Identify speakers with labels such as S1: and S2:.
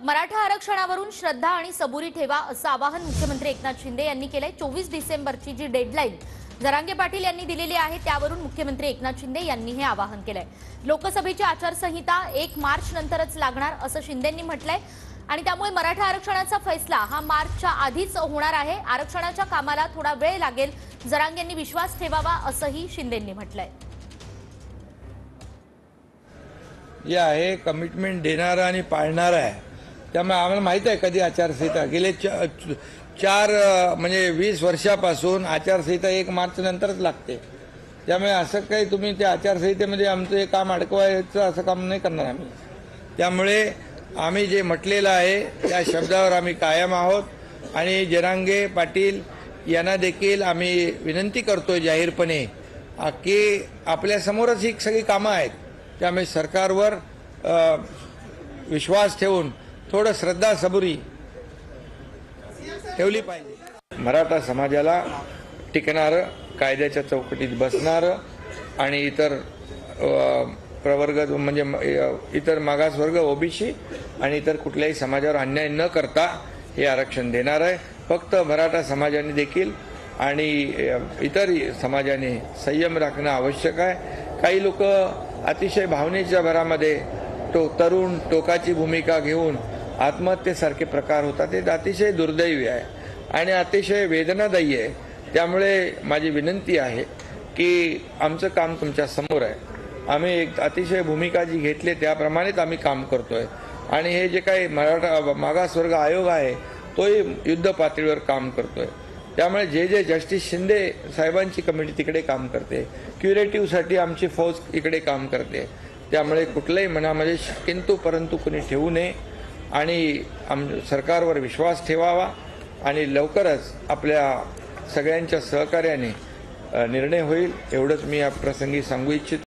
S1: मराठा आरक्षणावरून श्रद्धा आणि सबुरी ठेवा असं आवाहन मुख्यमंत्री एकनाथ शिंदे यांनी केलंय। 24 डिसेंबरची जी डेडलाईन जरांगे पाटील यांनी दिलेली आहे त्यावरून मुख्यमंत्री एकनाथ शिंदे यांनी हे आवाहन केलंय। लोकसभेची आचारसंहिता 1 मार्च नंतरच लागणार असं शिंदेंनी म्हटलंय आणि त्यामुळे मराठा आरक्षणाचा फैसला हा मार्चच्या आधीच होणार आहे। आरक्षणाच्या कामाला थोडा वेळ लागेल, जरांगेंनी विश्वास ठेवावा असंही शिंदेंनी म्हटलंय।
S2: जे आहे कमिटमेंट देणारा आणि पाळणारा आहे, त्यामुळे आम्हाला माहित आहे कधी आचारसंहिता गेले 20 वर्षापासून आचारसंहिता 1 मार्च नंतरच लागते। त्यामुळे असं काही तुम्ही त्या आचारसंहितेमध्ये आमचं हे काम अडकवायचं असं काम नाही करणार आम्ही। त्यामुळे आम्ही जे म्हटलेलं आहे त्या शब्दावर आम्ही कायम आहोत आणि जरांगे पाटील यांना देखील आम्ही विनंती करतोय जाहीरपणे की आपल्यासमोरच ही सगळी कामं आहेत, त्यामुळे सरकारवर विश्वास ठेवून थोडं श्रद्धा सबुरी ठेवली पाहिजे। मराठा समाजाला टिकणारं, कायद्याच्या चौकटीत बसणारं आणि इतर प्रवर्ग म्हणजे इतर मागासवर्ग ओबीसी आणि इतर कुठल्याही समाजावर अन्याय न करता हे आरक्षण देणार आहे। फक्त मराठा समाजाने देखील आणि इतर समाजाने संयम राखणं आवश्यक आहे। काही लोक अतिशय भावनेच्या भरामध्ये तरुण टोकाची भूमिका घेऊन आत्महत्येसारखे प्रकार होतात, ते अतिशय दुर्दैवी आहे आणि अतिशय वेदनादायी आहे। त्यामुळे माझी विनंती आहे की आमचं काम तुमच्या समोर आहे, आम्ही एक अतिशय भूमिका जी घेतली त्याप्रमाणेच आम्ही काम करतोय आणि हे जे काही मराठा मागासवर्ग आयोग आहे तोही युद्ध पातळीवर काम करतोय। त्यामुळे जे जस्टिस शिंदे साहेबांची कमिटी तिकडे काम करते, क्युरेटिव्हसाठी आमची फौज इकडे काम करते। त्यामुळे कुठल्याही मनामध्ये किंतु परंतु कुणी ठेवू नये आणि सरकारवर विश्वास ठेवावा आणि लवकरच आपल्या सगळ्यांच्या सहकार्याने निर्णय होईल एवढंच मी या प्रसंगी सांगू इच्छितो।